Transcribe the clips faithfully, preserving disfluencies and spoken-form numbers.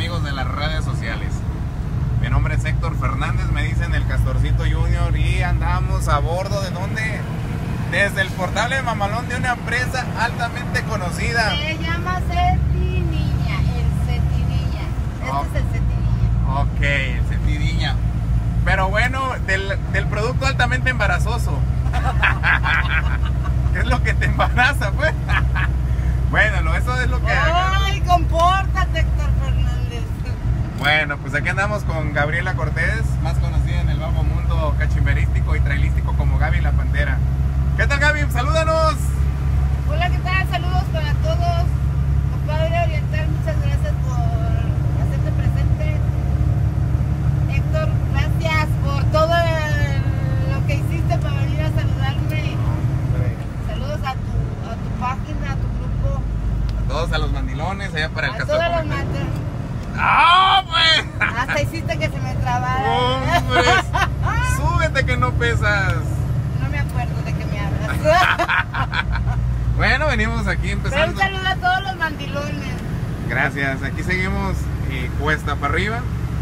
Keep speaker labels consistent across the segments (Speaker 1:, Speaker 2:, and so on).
Speaker 1: amigos de las redes sociales. Mi nombre es Héctor Fernández, me dicen el Castorcito Junior y andamos a bordo de donde, desde el portable mamalón de una empresa altamente conocida.
Speaker 2: Se llama Cetiniña, el Cetiniña. Este
Speaker 1: Oh.
Speaker 2: es el Cetiniña.
Speaker 1: Ok, el Cetiniña. Pero bueno, del, del producto altamente embarazoso. ¿Qué es lo que te embaraza, pues? Bueno, lo- eso es lo que...
Speaker 2: Ay, compórtate, Héctor Fernández.
Speaker 1: Bueno, pues aquí andamos con Gabriela Cortés, más conocida en el bajo mundo cachimberístico y trailístico como Gaby la Pantera. ¿Qué tal, Gaby? ¡Salúdanos!
Speaker 2: Hola, ¿qué tal? Saludos para todos. Compadre Oriental, muchas gracias por hacerte presente. Héctor, gracias por todo el- lo que hiciste para venir a saludarme. Saludos a tu, a tu página, a tu grupo.
Speaker 1: A todos, a los mandilones, allá para el
Speaker 2: A
Speaker 1: Castor.
Speaker 2: todos los
Speaker 1: Comentario.
Speaker 2: maestros.
Speaker 1: ¡Ah, pues!
Speaker 2: Hasta hiciste que se me trabara.
Speaker 1: ¡Hombre! ¡Súbete que no pesas!
Speaker 2: No me acuerdo de qué me hablas.
Speaker 1: Bueno, venimos aquí
Speaker 2: Pero un
Speaker 1: empezando.
Speaker 2: saludo a todos los mandilones.
Speaker 1: Gracias, aquí seguimos eh, cuesta para arriba.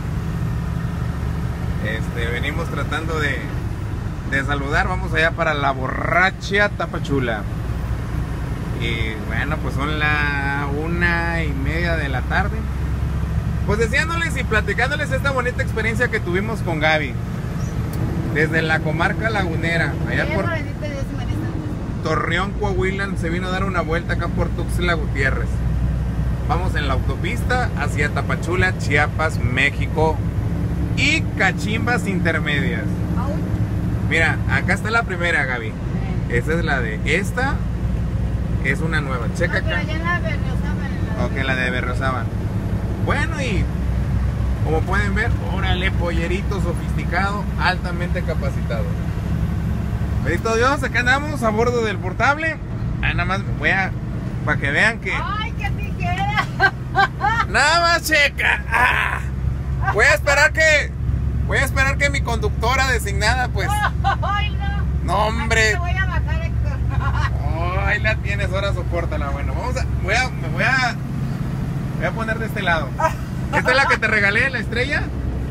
Speaker 1: Este, venimos tratando de, de saludar. Vamos allá para la borracha Tapachula. Y bueno, pues son la una y media de la tarde. Pues deseándoles y platicándoles esta bonita experiencia que tuvimos con Gaby. Desde la comarca lagunera, allá por
Speaker 2: Eso, bendito Dios y María Santísima.
Speaker 1: Torreón, Coahuila, se vino a dar una vuelta acá por Tuxtla Gutiérrez. Vamos en la autopista hacia Tapachula, Chiapas, México y cachimbas intermedias.
Speaker 2: Au.
Speaker 1: Mira, acá está la primera, Gaby. Esta es la de esta, es una nueva. Checa
Speaker 2: No, pero
Speaker 1: acá.
Speaker 2: allá en la Berriozábal, en la-
Speaker 1: Ok, la de Berriozábal. Bueno, y como pueden ver, órale, pollerito sofisticado, altamente capacitado. Bendito Dios, acá andamos a bordo del portable. Ah, nada más voy a, para que vean que...
Speaker 2: ¡Ay, qué tijera!
Speaker 1: Nada más checa. Ah, voy a esperar que... Voy a esperar que mi conductora designada, pues...
Speaker 2: ¡Ay, no!
Speaker 1: No, hombre.
Speaker 2: Aquí te voy a bajar, Héctor.
Speaker 1: Oh, ahí la tienes, ahora sopórtala. Bueno, vamos a... Voy a... Me voy a... Voy a poner de este lado. ¿Esta es la que te regalé, la estrella?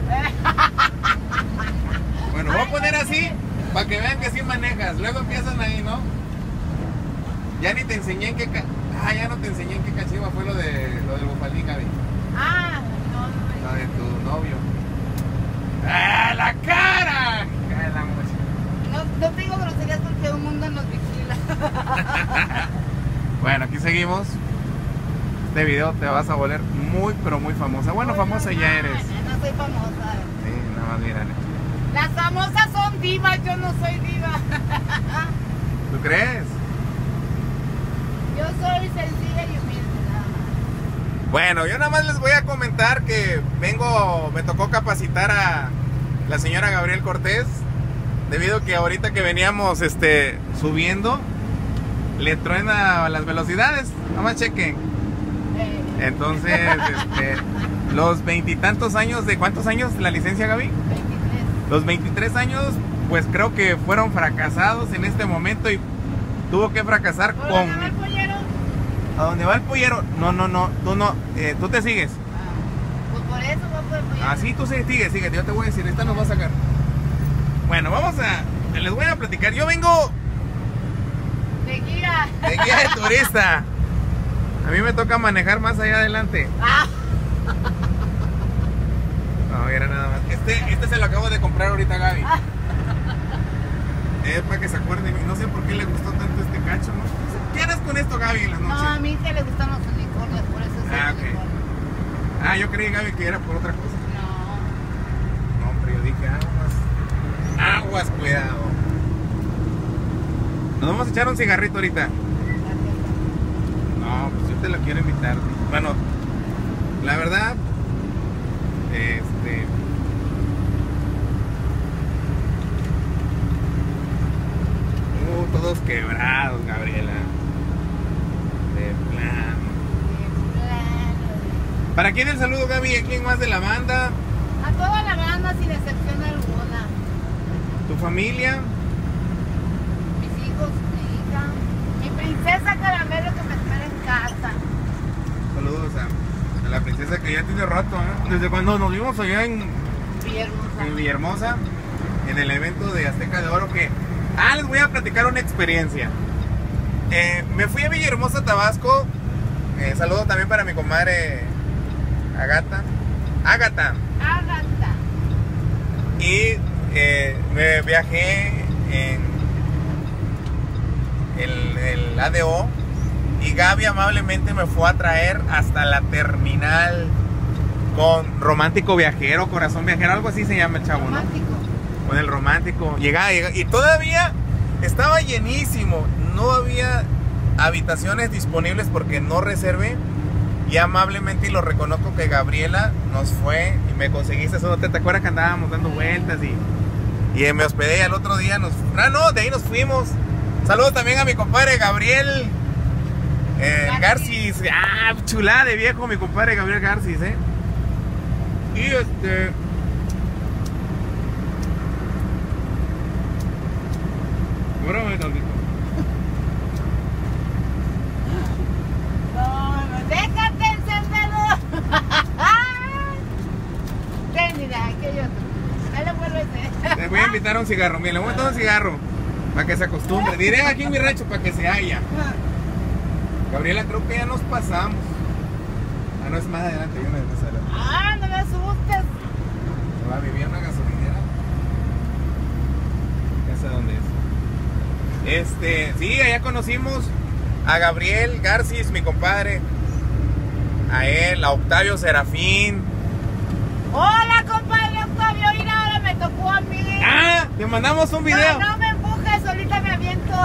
Speaker 1: Bueno, voy a poner así para que vean que sí manejas. Luego empiezan ahí, ¿no? Ya ni te enseñé en qué... ca- Ah, ya no te enseñé en qué cachiva fue lo de lo del bufaldín, Gaby.
Speaker 2: Ah, no, no.
Speaker 1: Lo de tu novio. ¡Ah, la cara! Cae la mocha.
Speaker 2: No, no te digo groserías porque un mundo nos vigila.
Speaker 1: Bueno, aquí seguimos. Este video te vas a volver muy, pero muy famosa. Bueno, famosa ya eres.
Speaker 2: No, no soy famosa.
Speaker 1: Sí, nada más mira.
Speaker 2: Las famosas son divas, yo no soy diva.
Speaker 1: ¿Tú crees?
Speaker 2: Yo soy sencilla y humilde, nada más.
Speaker 1: Bueno, yo nada más les voy a comentar que vengo, me tocó capacitar a la señora Gabriel Cortés, debido a que ahorita que veníamos este, subiendo, le truena las velocidades. Nada más chequen.
Speaker 2: Eh,
Speaker 1: Entonces, este, los veintitantos años, ¿de cuántos años la licencia, Gaby?
Speaker 2: veintitrés.
Speaker 1: Los veintitrés años, pues creo que fueron fracasados en este momento y tuvo que fracasar
Speaker 2: ¿Por
Speaker 1: con...
Speaker 2: dónde va el pollero?
Speaker 1: ¿A dónde va el pollero? No, no, no, tú no, eh, tú te sigues.
Speaker 2: Ah, pues por eso va por el pollero.
Speaker 1: Ah, sí, tú sí, sigue, sigue, yo te voy a decir, esta nos va a sacar. Bueno, vamos a, les voy a platicar. Yo vengo
Speaker 2: De guía.
Speaker 1: de guía de turista. A mí me toca manejar más allá adelante.
Speaker 2: Ah,
Speaker 1: No, era nada más. Este, este se lo acabo de comprar ahorita, Gaby. Es para que se acuerden. No sé por qué le gustó tanto este cacho, ¿no? ¿Qué harás con esto, Gaby, en las
Speaker 2: no,
Speaker 1: noches?
Speaker 2: a mí que le gustan los unicornios, por eso es
Speaker 1: Ah,
Speaker 2: el
Speaker 1: ok.
Speaker 2: unicornio.
Speaker 1: Ah, yo creí, Gaby, que era por otra cosa.
Speaker 2: No.
Speaker 1: No, hombre, yo dije aguas. Aguas, cuidado. Nos vamos a echar un cigarrito ahorita. No, pues yo te lo quiero invitar. Bueno, la verdad, este... Uh, todos quebrados, Gabriela. De plano. ¿Para quién el saludo, Gaby? ¿A quién más de la banda?
Speaker 2: A toda la banda sin excepción alguna.
Speaker 1: ¿Tu familia?
Speaker 2: Mis hijos, mi hija, mi princesa Caramelo que me espera en casa.
Speaker 1: Saludos a, a la princesa que ya tiene rato, ¿eh? Desde cuando nos vimos allá en
Speaker 2: Villahermosa.
Speaker 1: en Villahermosa, en el evento de Azteca de Oro, que... Ah, les voy a platicar una experiencia. Eh, me fui a Villahermosa, Tabasco. Eh, saludo también para mi comadre Agata. Ágata.
Speaker 2: Ágata.
Speaker 1: Y eh, me viajé en el, el A D O. Y Gaby amablemente me fue a traer hasta la terminal con Romántico Viajero, Corazón Viajero, algo así se llama el chavo, ¿no?
Speaker 2: Romántico.
Speaker 1: Con el Romántico. Llegaba, llegaba y todavía estaba llenísimo. No había habitaciones disponibles porque no reservé. Y amablemente, y lo reconozco, que Gabriela nos fue y me conseguiste eso. ¿Te, te acuerdas que andábamos dando vueltas y, y me hospedé y al otro día nos... Ah, no, de ahí nos fuimos. Saludos también a mi compadre Gabriel eh, Garcis. Ah, chulada de viejo mi compadre Gabriel Garcis, eh. Y este... Brómame tantito.
Speaker 2: No, déjate encendedor. Ten, mira, aquí hay otro. Dale, vuélvete.
Speaker 1: Le voy a invitar a un cigarro. Mira, le voy a dar un cigarro para que se acostumbre. Diré aquí en mi rancho para que se haya. Gabriela, creo que ya nos pasamos. Ah, no, es más adelante. Yo me desde
Speaker 2: Ah, no me asustes.
Speaker 1: Se va a vivir en una gasolinera. Ya sé dónde es. Este, sí, allá conocimos a Gabriel Garcis, mi compadre. A él, a Octavio Serafín.
Speaker 2: Hola, compadre Octavio. Mira, ahora me tocó a mí.
Speaker 1: Ah, te mandamos un video.
Speaker 2: No, no me empujes, ahorita me aviento.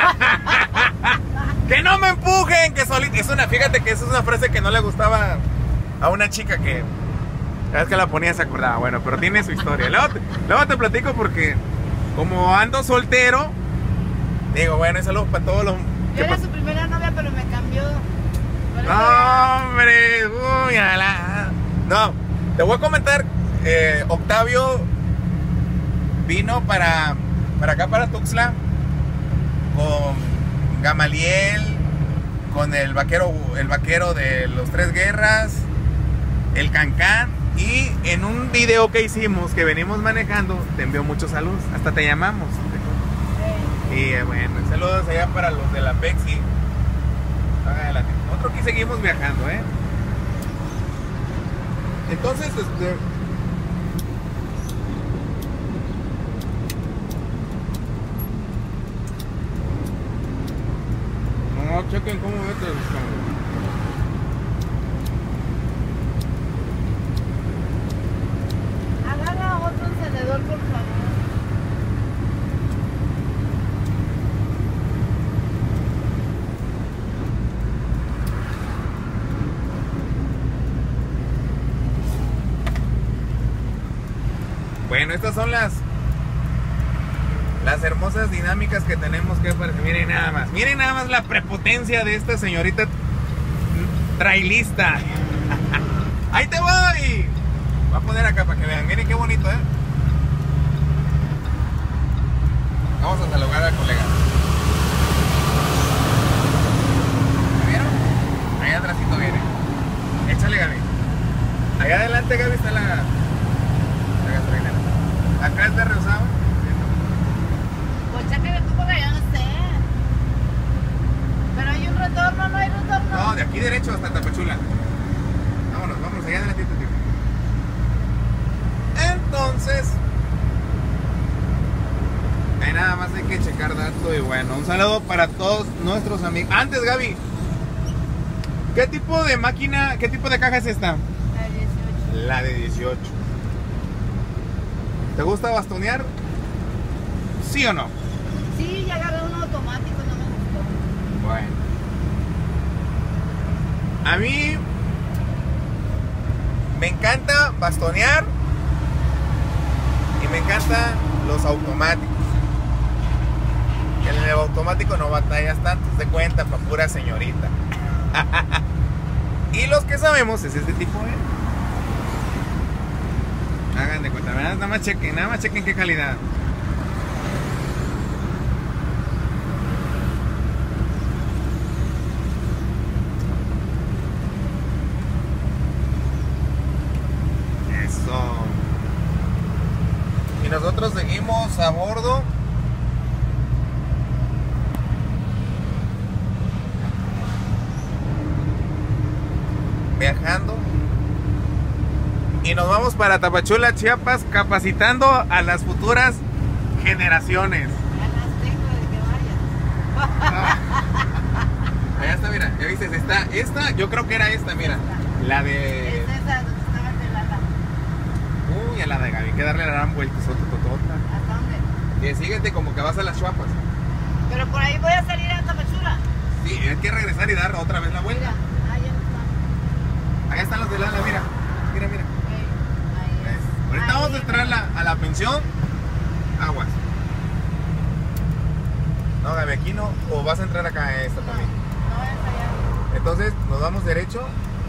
Speaker 1: Que no me empujen, que solita. Es una, fíjate que esa es una frase que no le gustaba a una chica que cada vez que la ponía se acordaba. Bueno, pero tiene su historia. Luego te, luego te platico porque como ando soltero, digo, bueno, y saludos para todos los...
Speaker 2: Yo era su primera novia, pero me cambió. Por eso
Speaker 1: No, hombre, uy, ala. No, te voy a comentar, eh, Octavio vino para, para acá, para Tuxtla, con Gamaliel, con el vaquero, el vaquero de los Tres Guerras, el Cancán, y en un video que hicimos, que venimos manejando, te envió muchos saludos, hasta te llamamos.
Speaker 2: ya.
Speaker 1: Y eh, bueno, saludos allá para los de la Pexi. Adelante. Nosotros aquí seguimos viajando, ¿eh? Entonces, este... no, chequen cómo metes.
Speaker 2: Agarra otro encendedor, por favor.
Speaker 1: Bueno, estas son las las hermosas dinámicas que tenemos que hacer. Miren nada más, miren nada más la prepotencia de esta señorita trailista. Ahí te voy. Voy a poner acá para que vean. Miren qué bonito, eh. Vamos a saludar al colega. ¿Me vieron? Ahí atrásito viene. Échale, Gaby. Allá adelante, Gaby, está la gasolinera. Acá es de Reosaba.
Speaker 2: Pues chécale tú porque yo no sé. Pero hay un retorno, no hay retorno.
Speaker 1: No, de aquí derecho hasta Tapachula. Vámonos, vámonos allá adelante. Entonces, ahí nada más hay que checar datos. Y bueno, un saludo para todos nuestros amigos. Antes, Gaby, ¿qué tipo de máquina, qué tipo de caja es esta?
Speaker 2: La dieciocho.
Speaker 1: La de dieciocho. ¿Te gusta bastonear? ¿Sí o no?
Speaker 2: Sí, ya agarré uno automático, no me gustó.
Speaker 1: Bueno. A mí me encanta bastonear y me encantan los automáticos. En el automático no batallas tanto, de cuenta, pa' pura señorita. Y los que sabemos es este tipo, ¿eh? Hagan de cuenta, nada más chequen, nada más chequen qué calidad. vamos a bordo. Viajando. Y nos vamos para Tapachula, Chiapas, capacitando a las futuras generaciones.
Speaker 2: Ya las tengo de que vayas.
Speaker 1: Ah. Allá está, mira, ya viste, está esta, yo creo que era esta, mira. La de...
Speaker 2: Es esa donde estaba el de Lala.
Speaker 1: Uy, a la de Gaby, hay que darle la gran vuelta,
Speaker 2: ¿Hasta dónde?
Speaker 1: que síguete como que vas a las Chuapas.
Speaker 2: Pero por ahí voy a salir a Tapachula.
Speaker 1: Sí, hay que regresar y dar otra vez la vuelta.
Speaker 2: Mira, ahí está.
Speaker 1: Allá están los de Lala, mira. Mira, mira.
Speaker 2: Ok, ahí es.
Speaker 1: ¿Ves? Ahorita
Speaker 2: Ahí
Speaker 1: vamos a entrar a la, a la pensión. Aguas. No, Gaby, aquí no. O vas a entrar acá a esta
Speaker 2: No,
Speaker 1: también.
Speaker 2: no vayas allá.
Speaker 1: Entonces, nos vamos derecho.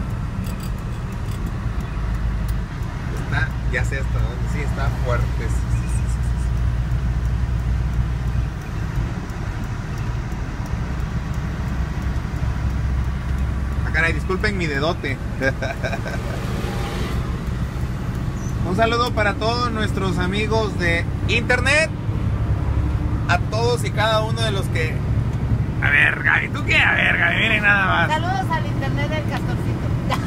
Speaker 1: Está, ya sé hasta dónde. Sí, está fuerte. Sí, sí, sí, sí, sí. Ah, caray, disculpen mi dedote. Un saludo para todos nuestros amigos de internet. A todos y cada uno de los que... A ver, Gaby, ¿tú qué? A ver, Gaby, miren nada más.
Speaker 2: Saludos al internet del Castorcito.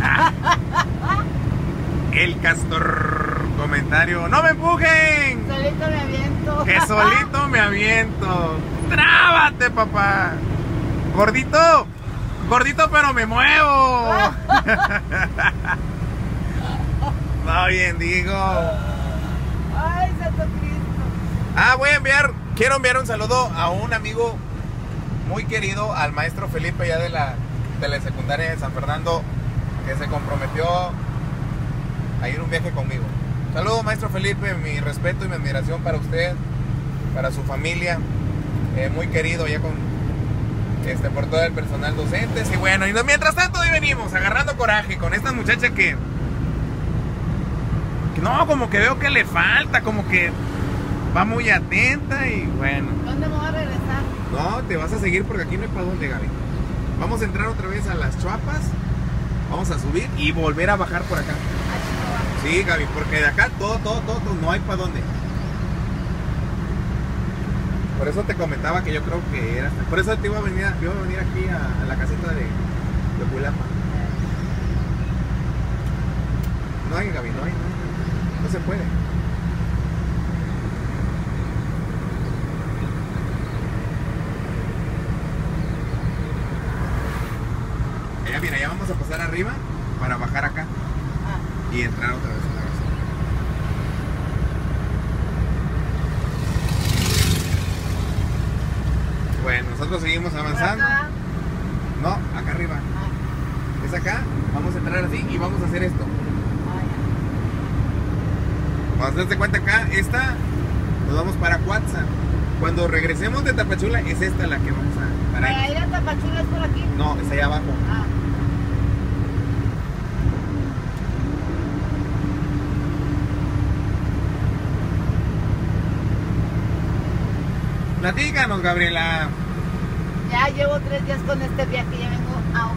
Speaker 1: El Castor comentario. ¡No me empujen!
Speaker 2: Solito me aviento.
Speaker 1: Que solito me aviento. ¡Trábate, papá! Gordito, gordito, pero me muevo. No, bien, digo.
Speaker 2: Ay, Santo Cristo.
Speaker 1: Ah, voy a enviar, quiero enviar un saludo a un amigo muy querido, al maestro Felipe, ya de la telesecundaria de San Fernando, que se comprometió a ir un viaje conmigo. Saludo, maestro Felipe, mi respeto y mi admiración para usted, para su familia, eh, muy querido ya con este por todo el personal docente. Y bueno, y no, mientras tanto ahí venimos agarrando coraje con esta muchacha que, que no, como que veo que le falta, como que va muy atenta. Y bueno,
Speaker 2: ¿Dónde me voy a regresar?
Speaker 1: no, te vas a seguir porque aquí no hay para dónde, Gaby. Vamos a entrar otra vez a las Chuapas, vamos a subir y volver a bajar por acá. Sí, Gaby, porque de acá todo, todo, todo, todo, no hay para dónde. Por eso te comentaba que yo creo que era... Por eso te iba a venir, iba a venir aquí a, a la casita de, de Culapa. No hay, Gaby, no hay, no hay. No se puede. Ya, mira, ya vamos a pasar arriba para bajar acá
Speaker 2: Ah,
Speaker 1: y entrar otra vez en la casa. Bueno, nosotros seguimos avanzando.
Speaker 2: ¿por acá?
Speaker 1: No, acá arriba.
Speaker 2: Ah,
Speaker 1: Es acá, vamos a entrar así y vamos a hacer esto.
Speaker 2: ah,
Speaker 1: Cuando te des cuenta acá, esta, nos vamos para Cuatza. Cuando regresemos de Tapachula, es esta la que vamos a
Speaker 2: ya.
Speaker 1: parar.
Speaker 2: ¿Para ir a Tapachula es por aquí?
Speaker 1: No, es allá abajo.
Speaker 2: Ah,
Speaker 1: Platícanos, Gabriela.
Speaker 2: ya llevo tres días con este viaje, ya vengo a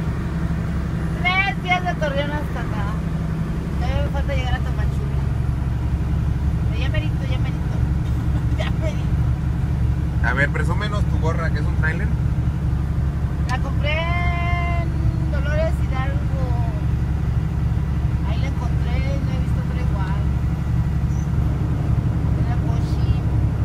Speaker 2: tres días de Torreón hasta acá. Todavía me falta llegar a Tapachula. Pero ya merito, ya merito. Ya merito.
Speaker 1: A ver, presúmenos tu gorra, que es un trailer.
Speaker 2: La compré en Dolores Hidalgo. Ahí la encontré, no he visto otra igual. Era Boshi.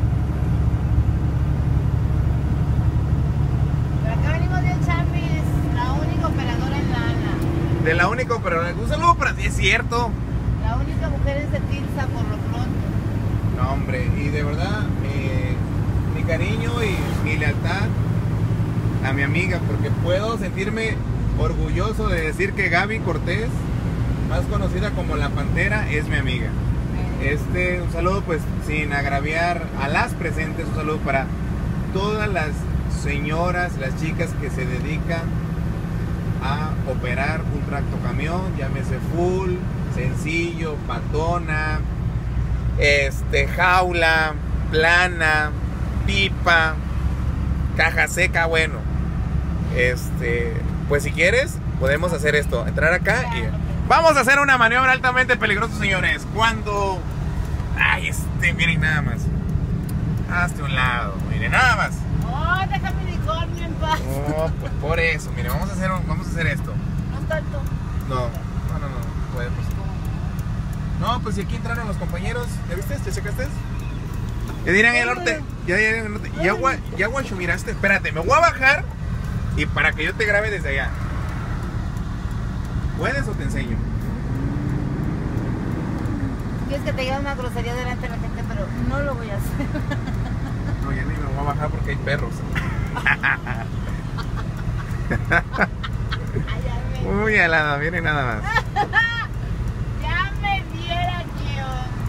Speaker 2: Pero acá venimos de Chambis, la única operadora en Lana.
Speaker 1: De la única, pero un saludo para ti, es cierto.
Speaker 2: La única mujer es de Tilsa por lo pronto.
Speaker 1: No, hombre, y de verdad, eh, mi cariño y mi lealtad a mi amiga, porque puedo sentirme orgulloso de decir que Gaby Cortés, más conocida como La Pantera, es mi amiga. Este, un saludo pues sin agraviar a las presentes, un saludo para todas las señoras, las chicas que se dedican a operar un tractocamión, llámese full, sencillo, patona, este, jaula, plana, pipa, caja seca, bueno, este, pues si quieres podemos hacer esto, entrar acá y vamos a hacer una maniobra altamente peligrosa, señores. Cuando, ay, este, miren nada más, Hazte un lado, mire, nada más.
Speaker 2: Oh, déjame unicornio en paz.
Speaker 1: Oh, pues por eso, mire, vamos a hacer, vamos a hacer esto.
Speaker 2: No es tanto.
Speaker 1: No, no, no, no, puede, pues. No, pues si aquí entraron los compañeros, ¿ya viste? ¿Ya checaste? Ya dirán el norte, ya dirán el norte. Ya, gua- ya guacho, miraste, espérate, me voy a bajar y para que yo te grabe desde allá. ¿Puedes o te enseño?
Speaker 2: Quieres que te diga una grosería delante de la gente, pero no lo voy a hacer.
Speaker 1: No, ya ni me voy a bajar porque hay perros.
Speaker 2: Ay, ya me,
Speaker 1: Uy, alada, miren nada más.
Speaker 2: ya me viera que...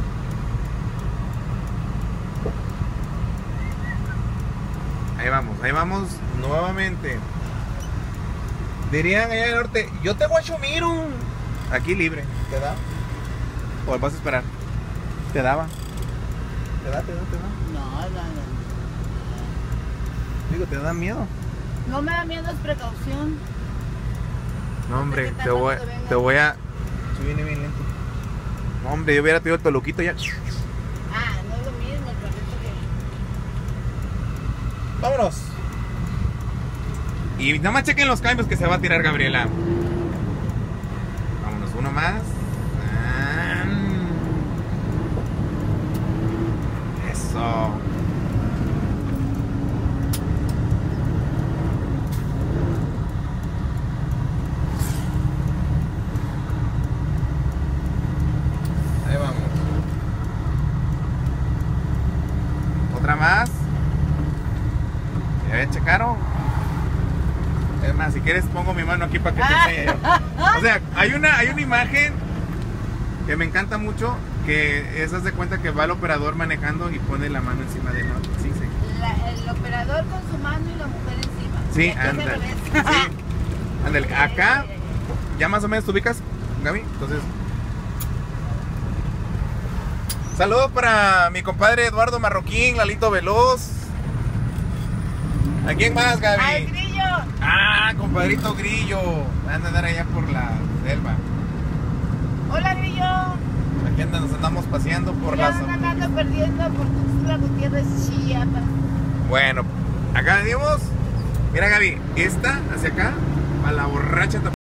Speaker 1: Ahí vamos, ahí vamos nuevamente. Dirían allá del norte, yo te guacho miro. Aquí libre, ¿te da? ¿O vas a esperar? ¿Te daba? ¿Te da, te da, te da?
Speaker 2: No, no, no.
Speaker 1: Digo, ¿te da miedo?
Speaker 2: No me da miedo, es precaución.
Speaker 1: No, hombre,
Speaker 2: ¿Qué tal
Speaker 1: te voy,
Speaker 2: cuando venga?
Speaker 1: te voy a... Se viene bien lento. No, hombre, yo hubiera tenido el toluquito ya.
Speaker 2: Ah, no es lo mismo, el perrito que...
Speaker 1: Vámonos. Y nada más chequen los cambios que se va a tirar Gabriela. Vámonos, uno más. Ah. Eso. Ahí vamos. Otra más. ¿Ya checaron? Es más, si quieres pongo mi mano aquí para que te enseñe yo. O sea, hay una, hay una imagen que me encanta mucho, que esas de cuenta que va el operador manejando y pone la mano encima de no, sí, sí.
Speaker 2: La- el operador con su mano y la mujer encima.
Speaker 1: Sí,
Speaker 2: Y aquí es al
Speaker 1: ándale.
Speaker 2: revés.
Speaker 1: Sí. Ándale, acá ya más o menos te ubicas, Gaby. Entonces, saludos para mi compadre Eduardo Marroquín, Lalito Veloz. ¿A quién más, Gaby?
Speaker 2: ¡Al grillo!
Speaker 1: Ah, compadrito Grillo. Van a andar allá por la selva.
Speaker 2: ¡Hola, grillo!
Speaker 1: Aquí anda, nos andamos paseando por
Speaker 2: Ya
Speaker 1: las...
Speaker 2: andan ando perdiendo por Tuxtla Gutiérrez, Chiapas.
Speaker 1: Bueno, acá venimos. Mira, Gaby, esta hacia acá, a la borracha.